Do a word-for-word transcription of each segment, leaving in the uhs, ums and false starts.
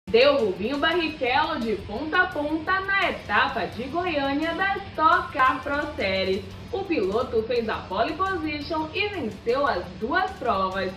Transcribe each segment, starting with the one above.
Deu Rubinho Barrichello de ponta a ponta na etapa de Goiânia da Stock Car Pro Series. O piloto fez a pole position e venceu as duas provas.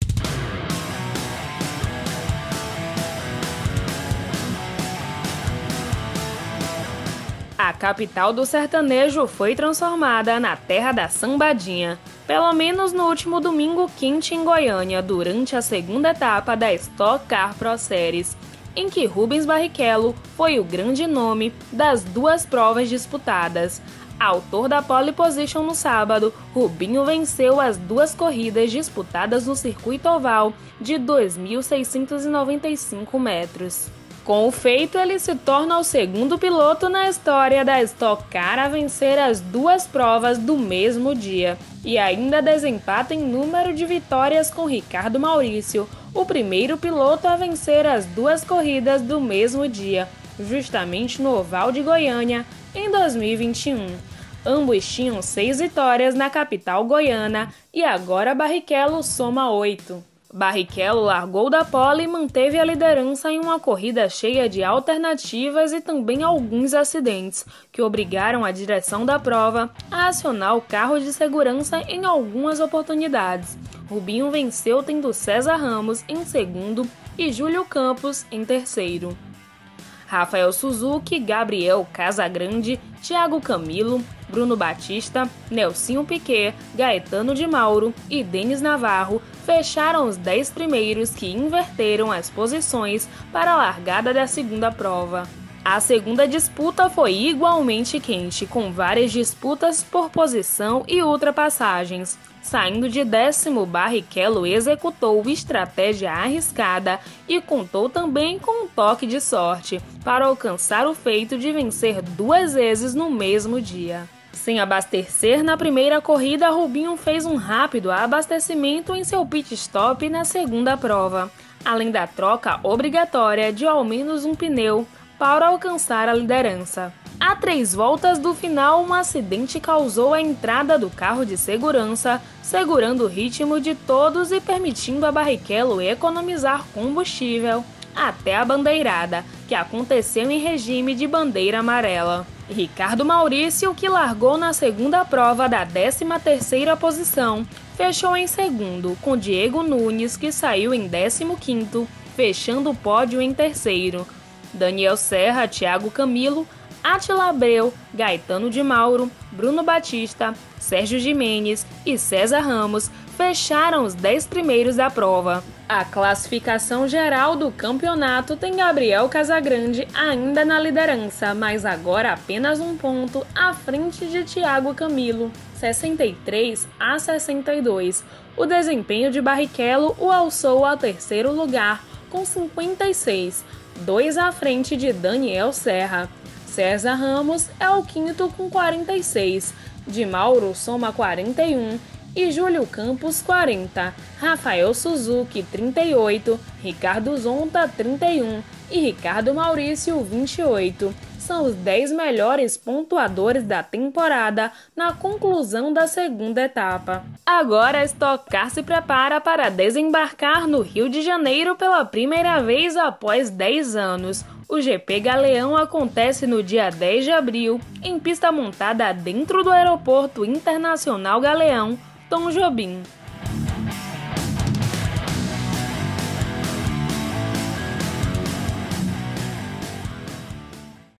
A capital do sertanejo foi transformada na terra da sambadinha, pelo menos no último domingo quente em Goiânia, durante a segunda etapa da Stock Car Pro Series, em que Rubens Barrichello foi o grande nome das duas provas disputadas. Autor da pole position no sábado, Rubinho venceu as duas corridas disputadas no circuito oval de dois mil seiscentos e noventa e cinco metros. Com o feito, ele se torna o segundo piloto na história da Stock Car a vencer as duas provas do mesmo dia, e ainda desempata em número de vitórias com Ricardo Maurício, o primeiro piloto a vencer as duas corridas do mesmo dia, justamente no Oval de Goiânia, em dois mil e vinte e um. Ambos tinham seis vitórias na capital goiana e agora Barrichello soma oito. Barrichello largou da pole e manteve a liderança em uma corrida cheia de alternativas e também alguns acidentes, que obrigaram a direção da prova a acionar o carro de segurança em algumas oportunidades. Rubinho venceu tendo César Ramos em segundo e Júlio Campos em terceiro. Rafael Suzuki, Gabriel Casagrande, Thiago Camilo, Bruno Batista, Nelsinho Piquet, Gaetano de Mauro e Denis Navarro fecharam os dez primeiros que inverteram as posições para a largada da segunda prova. A segunda disputa foi igualmente quente, com várias disputas por posição e ultrapassagens. Saindo de décimo, Barrichello executou estratégia arriscada e contou também com um toque de sorte para alcançar o feito de vencer duas vezes no mesmo dia. Sem abastecer na primeira corrida, Rubinho fez um rápido abastecimento em seu pit stop na segunda prova, além da troca obrigatória de ao menos um pneu para alcançar a liderança. A três voltas do final, um acidente causou a entrada do carro de segurança, segurando o ritmo de todos e permitindo a Barrichello economizar combustível até a bandeirada, que aconteceu em regime de bandeira amarela. Ricardo Maurício, que largou na segunda prova da décima terceira posição, fechou em segundo, com Diego Nunes, que saiu em décimo quinto, fechando o pódio em terceiro. Daniel Serra, Thiago Camilo, Átila Abreu, Gaetano de Mauro, Bruno Batista, Sérgio Jimenez e César Ramos fecharam os dez primeiros da prova. A classificação geral do campeonato tem Gabriel Casagrande ainda na liderança, mas agora apenas um ponto à frente de Thiago Camilo, sessenta e três a sessenta e dois. O desempenho de Barrichello o alçou ao terceiro lugar com cinquenta e seis, dois à frente de Daniel Serra. César Ramos é o quinto com quarenta e seis, de Mauro soma quarenta e um e Júlio Campos quarenta, Rafael Suzuki trinta e oito, Ricardo Zonta trinta e um e Ricardo Maurício vinte e oito. São os dez melhores pontuadores da temporada na conclusão da segunda etapa. Agora a Stock Car se prepara para desembarcar no Rio de Janeiro pela primeira vez após dez anos. O G P Galeão acontece no dia dez de abril, em pista montada dentro do Aeroporto Internacional Galeão, Tom Jobim.